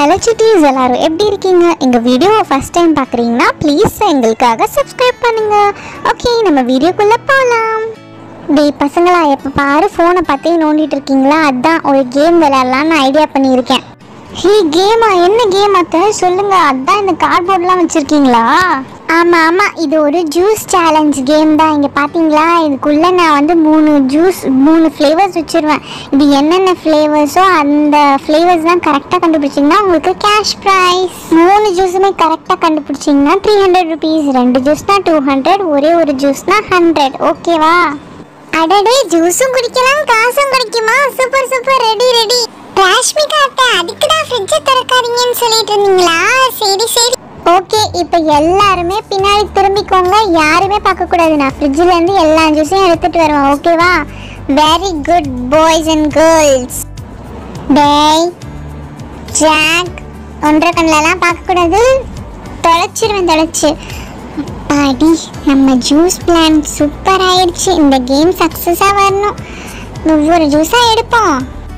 Hello சுட்டீஸ், எல்லாரும் எப்படி இருக்கீங்க? எங்கள் வீடியோவை ஃபஸ்ட் டைம் பார்க்குறீங்கன்னா ப்ளீஸ் எங்களுக்காக சப்ஸ்கிரைப் பண்ணுங்கள். ஓகே, நம்ம வீடியோக்குள்ளே போகலாம். பசங்களா, எப்போ பாரு ஃபோனை பார்த்தே நோண்டிட்டு இருக்கீங்களா? அதான் ஒரு கேம் விளையாடலான்னு ஐடியா பண்ணியிருக்கேன். கேமா? என்ன கேம் அத்தை? சொல்லுங்க. அதான் இந்த கார்ட்போர்ட்லாம் வச்சுருக்கீங்களா? ஆமாம், இது ஒரு ஜூஸ் சேலஞ்ச் கேம் தான். இங்கே பார்த்தீங்களா, இதுக்குள்ளே நான் வந்து 3 ஃப்ளேவர்ஸ் வச்சுருவேன். இது என்னென்ன ஃப்ளேவர்ஸோ அந்த ஃப்ளேவர்ஸ் தான் கரெக்டாக கண்டுபிடிச்சிங்கன்னா உங்களுக்கு கேஷ் ப்ரைஸ். 3 ஜூஸுமே கரெக்டாக கண்டுபிடிச்சிங்கன்னா 300 ருபீஸ். 2 ஜூஸ்னா 200, ஒரே ஒரு ஜூஸ்னா 100. ஓகேவா? அடடே, ஜூஸும் குடிக்கலாம், காசும் கிடைக்குமா? Super super, ready. ராஷ்மிகா அத்தை, அதுக்கு தான் ஃப்ரிட்ஜை திறக்காதீங்கன்னு சொல்லிட்டு இருந்தீங்களா? சரி. ஓகே, இப்போ எல்லாருமே பின்னாடி திரும்பிக்கோங்க. யாருமே பார்க்கக்கூடாது. நான் ஃப்ரிட்ஜிலேருந்து எல்லா ஜூஸையும் எடுத்துகிட்டு வருவேன். ஓகேவா? Very good boys and girls. டேய் ஜாக், ஒன்றரை கண்ணிலலாம் பார்க்கக்கூடாது. தொலைச்சி. அப்பாடி, நம்ம ஜூஸ் பிளான் சூப்பர் ஆயிடுச்சு. இந்த கேம் சக்ஸஸாக வரணும். ஒவ்வொரு ஜூஸாக எடுப்போம்.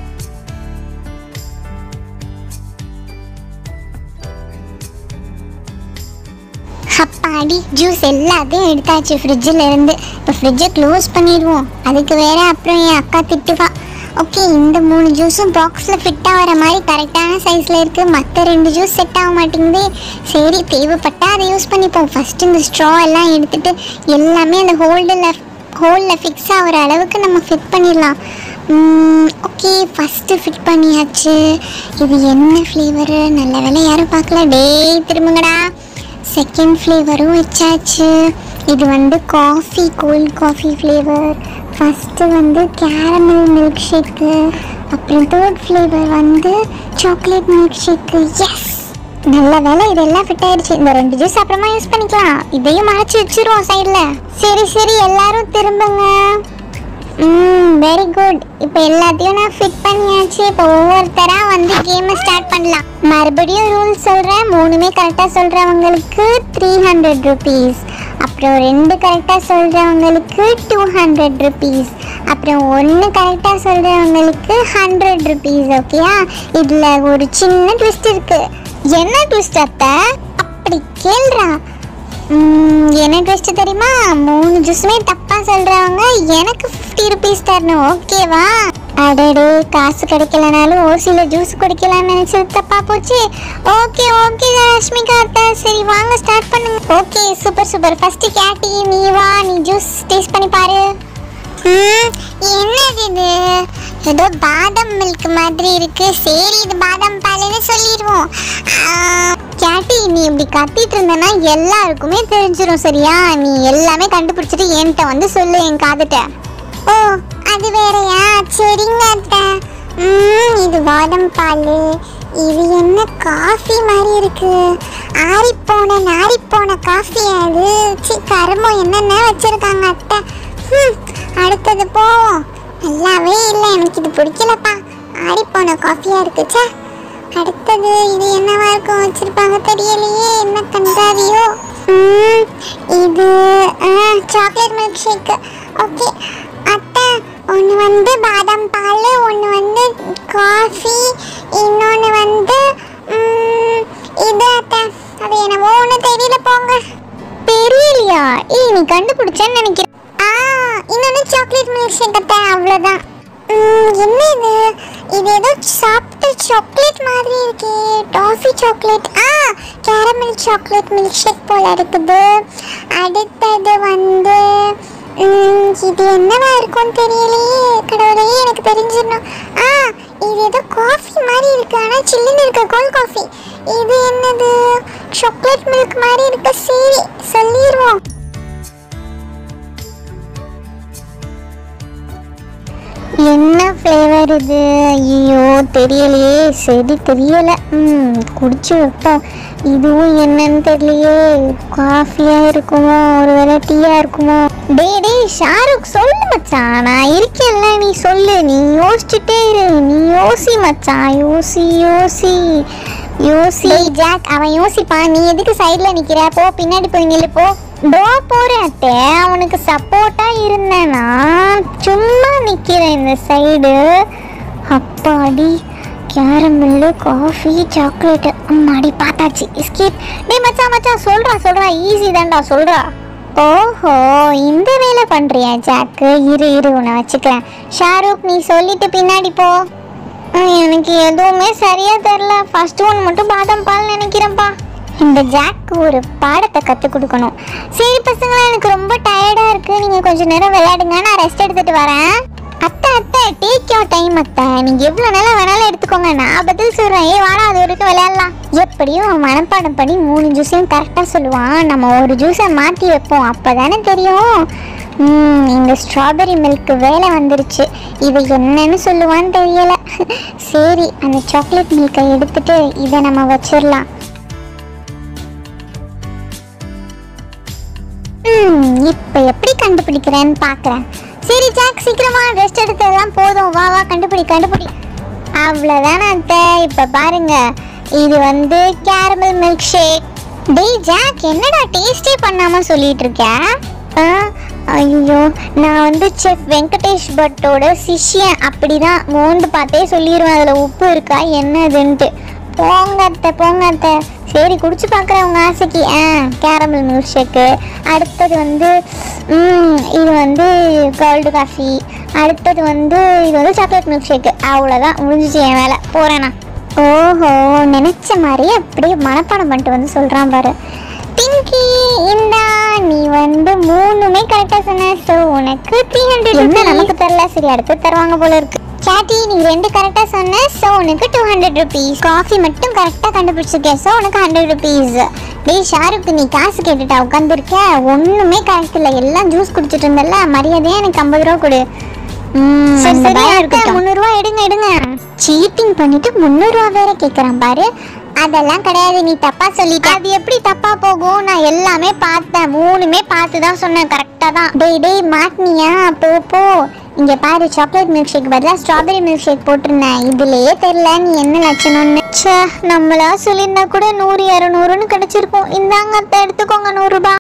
அப்பாடி, ஜூஸ் எல்லாத்தையும் எடுத்தாச்சு ஃப்ரிட்ஜில் இருந்து. இப்போ ஃப்ரிட்ஜை க்ளோஸ் பண்ணிடுவோம். அதுக்கு வேற அப்புறம் என் அக்கா திட்டுவா. ஓகே, இந்த 3 ஜூஸும் பாக்ஸில் ஃபிட்டாக வர மாதிரி கரெக்டான சைஸில் இருக்குது. மற்ற 2 ஜூஸ் செட் ஆக மாட்டேங்குது. சரி, தேவைப்பட்டால் அதை யூஸ் பண்ணிப்போம். ஃபஸ்ட்டு இந்த ஸ்ட்ரா எல்லாம் எடுத்துகிட்டு எல்லாமே அந்த ஹோலில் ஃபிக்ஸ் ஆகிற அளவுக்கு நம்ம ஃபிட் பண்ணிடலாம். ஓகே, ஃபஸ்ட்டு ஃபிட் பண்ணியாச்சு. இது என்ன ஃப்ளேவரு? நல்ல வேலை யாரும் பார்க்கல. டேய் திரும்புங்கடா. செகண்ட் ஃப்ளேவரும் வச்சாச்சு. இது வந்து coffee, cold coffee flavour. First வந்து கேரமல் மில்க் ஷேக்கு. அப்புறம் தேர்ட் ஃப்ளேவர் வந்து சாக்லேட் மில்க் ஷேக்கு. எஸ், நல்ல வேலை இதெல்லாம் ஃபிட் ஆயிடுச்சு. இந்த 2 ஜூஸ் அப்புறமா யூஸ் பண்ணிக்கலாம். இதையும் மறைச்சி வச்சுருவோம் சைடில். சரி, எல்லாரும் திரும்புங்க. Very good. இப்போ எல்லாத்தையும் நான் ஃபிட் பண்ணியாச்சு. இப்போ ஒவ்வொருத்தராக வந்து கேமை ஸ்டார்ட் பண்ணலாம். மறுபடியும் ரூல்ஸ் சொல்கிறேன். 3மே கரெக்டாக சொல்கிறவங்களுக்கு 300 ருபீஸ். அப்புறம் 2 கரெக்டாக சொல்கிறவங்களுக்கு 200 ருபீஸ். அப்புறம் 1 கரெக்டாக சொல்கிறவங்களுக்கு 100 ருபீஸ். ஓகேயா? இதில் ஒரு சின்ன ட்விஸ்ட் இருக்குது. என்ன ட்விஸ்ட் அத்தை? அப்படி கேள்றா. என்ன ட்விஸ்ட் தெரியுமா? 3 ஜூஸுமே தப்பாக சொல்கிறவங்க எனக்கு 50 ருபீஸ் தரணும். ஓகேவா? அடடே, காசு கிடைக்கலனாலும் ஓசியில் ஜூஸ் குடிக்கலான்னு நினச்சது தப்பாக போச்சு. ஓகே ராஷ்மிகா அத்தை, சரி வாங்க ஸ்டார்ட் பண்ணுங்க. Okay, super. ஃபஸ்ட்டு கேட்டி, நீ வா, நீ ஜூஸ் டேஸ்ட் பண்ணி பாரு. என்னது இது? ஏதோ பாதாம் மில்க் மாதிரி இருக்கு. சரி, இது பாதாம் பாலுன்னு சொல்லிடுவோம். கேட்டி, நீ இப்படி கத்திட்டு இருந்தனா எல்லாருக்குமே தெரிஞ்சிடும். சரியா? நீ எல்லாமே கண்டுபிடிச்சிட்டு என்கிட்ட வந்து சொல்லு, என் காதுட்ட. ஓ, அது வேறையா? சரிங்க அத்தை. இது பாதாம் பால். இது என்ன காஃபி மாதிரி இருக்கு? நாரிப்போன காஃபி. அது கருமம், என்னென்ன வச்சிருக்காங்க அத்தை. அடுத்தது போவோம். நல்லாவே இல்லை, எனக்கு இது பிடிக்கலப்பா. ஆறிப்போன காஃபியா இருக்குச்சா. அடுத்தது இது என்னவா இருக்கும் வச்சிருப்பாங்க, தெரியலையே. என்ன கண்டாவியோ? இது சாக்லேட் மில்க் ஷேக். ஓகே அத்தை, ஒன்று வந்து பாதாம் பால், ஒன்று வந்து காஃபி, இன்னொன்று வந்து இது அத்தை. அது என்னவோ ஒன்று தெரியல, போங்க. தெரியலையா? நீ கண்டுபிடிச்சேன்னு நினைக்கிறேன். இன்னொன்று சாக்லேட் மில்க் ஷேக் அத்தை, அவ்வளோதான். என்ன இது? இது ஏதோ சாப்பிட்ட சாக்லேட் மாதிரி இருக்கே. Toffee chocolate. Caramel chocolate milk shake போல இருக்குது. அடுத்தது வந்து இது என்னவா இருக்கும்னு தெரியலையே. கடவுளே, எனக்கு தெரிஞ்சிடணும். இது ஏதோ காஃபி மாதிரி இருக்கு, ஆனால் சில்லுன்னு இருக்கு. Cold coffee. இது என்னது? சாக்லேட் மில்க் மாதிரி இருக்கு. சரி, சொல்லிடுவோம். என்ன ஃப்ளேவர் இது? ஐயோ, தெரியலையே. சரி, தெரியலை. குடிச்சு வைப்போம். இதுவும் என்னன்னு தெரியலையே. காஃபியாக இருக்குமோ, ஒருவேளை டீயாக இருக்குமோ? டேய் ஷாருக், சொல்லு மச்சான். நான் இருக்கேன்ல, நீ சொல்லு. நீ யோசிச்சுட்டே இரு. நீ யோசி மச்சான். யோசி. ஜாக், அவன் யோசிப்பான். நீ எதுக்கு சைடில் நிற்கிற? போ, பின்னாடி போய் நில்லு. போ. போறேன்ட்டே, அவனுக்கு சப்போர்ட்டா இருந்தேன்னா சும்மா நிக்கிறேன் இந்த சைடு. அப்பாடி, கேரமல் காஃபி சாக்லேட் அம்மாடி பார்த்தாச்சு எஸ்கேப். டேய் மச்சான் சொல்றா ஈஸி தான்டா சொல்றா. ஓஹோ இந்த வேலை பண்றியா ஜாக்கு, இரு உன்னை வச்சுக்கிறேன். ஷாருக் நீ சொல்லிட்டு பின்னாடி போ. எனக்கு எதுவுமே சரியா தெரியல. ஃபர்ஸ்ட் ஒன் மட்டும் பாதாம் பால் நினைக்கிறேன்ப்பா. இந்த ஜாக்கு ஒரு பாடத்தை கற்றுக் கொடுக்கணும். சரி பசங்களா எனக்கு ரொம்ப டயர்டாக இருக்குது, நீங்கள் கொஞ்சம் நேரம் விளையாடுங்க, நான் ரெஸ்ட் எடுத்துகிட்டு வரேன். அத்தை டேக் யோர் டைம் அத்தை, நீங்கள் எவ்வளோ நேரம் வேணாலும் எடுத்துக்கோங்க, நான் பதில் சொல்கிறேன். வாடா அது வரைக்கும் விளையாடலாம். எப்படியும் அவன் மனப்பாடம் பண்ணி 3 ஜூஸையும் கரெக்டாக சொல்லுவான். நம்ம ஒரு ஜூஸை மாற்றி வைப்போம், அப்போ தானே தெரியும். இந்த ஸ்ட்ராபெரி மில்க்கு வேலை வந்துருச்சு. இது என்னன்னு சொல்லுவான்னு தெரியலை. சரி அந்த சாக்லேட் மில்கை எடுத்துட்டு இதை நம்ம வச்சிடலாம். இப்போ எப்படி கண்டுபிடிக்கிறேன்னு பார்க்குறேன். சரி ஜாக் சீக்கிரமா ரெஸ்ட் எடுத்ததெல்லாம் போதும், வா கண்டுபிடி. அவ்வளோதானே அத்தை. இப்போ பாருங்க இது வந்து கேரமல் மில்க் ஷேக். டேய் ஜாக் என்னடா டேஸ்டே பண்ணாமல் சொல்லிட்டு இருக்கேன்? ஐயோ நான் வந்து செஃப் வெங்கடேஷ் பட்டோட சிஷ்யன், அப்படிதான் மோந்து பார்த்தே சொல்லிடுவேன் அதில் உப்பு இருக்கா என்னதுன்ட்டு. போங்க அத்தை. சரி குடிச்சு பார்க்குறேன் உங்கள் ஆசைக்கு. Caramel milk shake. அடுத்தது வந்து இது வந்து கோல்டு காஃபி. அடுத்தது வந்து இது வந்து சாக்லேட் மில்க் ஷேக்கு. அவ்வளோதான் முடிஞ்சிச்சு என் வேலை, போகிறேண்ணா. ஓஹோ நினச்ச மாதிரியே அப்படியே மனப்பாடம் பண்ணிட்டு வந்து சொல்கிறான் பாரு. பிங்கி இந்தா நீ வந்து 3மே கரெக்டாக சொன்ன, ஸோ உனக்கு 300 என்ன நமக்கு தரல, சரி அடுத்து தருவாங்க போல இருக்கு. சாட்டி நீ 2 கரெக்டாக சொன்ன, ஸோ உனக்கு 200 rupees. காஃபி மட்டும் கரெக்டாக கண்டுபிடிச்சிருக்கேன், ஸோ உனக்கு 100 rupees. டேய் ஷாருக்கு நீ காசு கேட்டுட்டா உட்காந்துருக்க, ஒன்றுமே கரெக்ட் இல்லை, எல்லாம் ஜூஸ் குடிச்சிட்டு இருந்தல, மரியாதையாக எனக்கு 50 ரூபா கொடு. சரி 300 ரூபா எடுங்க. சீட்டிங் பண்ணிட்டு 300 ரூபா வேற கேட்குறான் பாரு. அதெல்லாம் கிடையாது, நீ தப்பா சொல்லிட்ட. அது எப்படி தப்பா போகும்? நான் எல்லாமே பார்த்தேன், 3மே பார்த்து தான் சொன்னேன், கரெக்டாக தான். டேய் மாட்டினியா? போ இங்கே பாரு, சாக்லேட் மில்க் ஷேக் பதிலாக ஸ்ட்ராபெரி மில்க் ஷேக் போட்டிருந்தேன், இதுலேயே தெரில நீ என்ன லட்சணம்னு. நம்மளா சொல்லியிருந்தா கூட 100 200ன்னு கிடைச்சிருக்கும். இந்தாங்க எடுத்துக்கோங்க 100 ரூபா.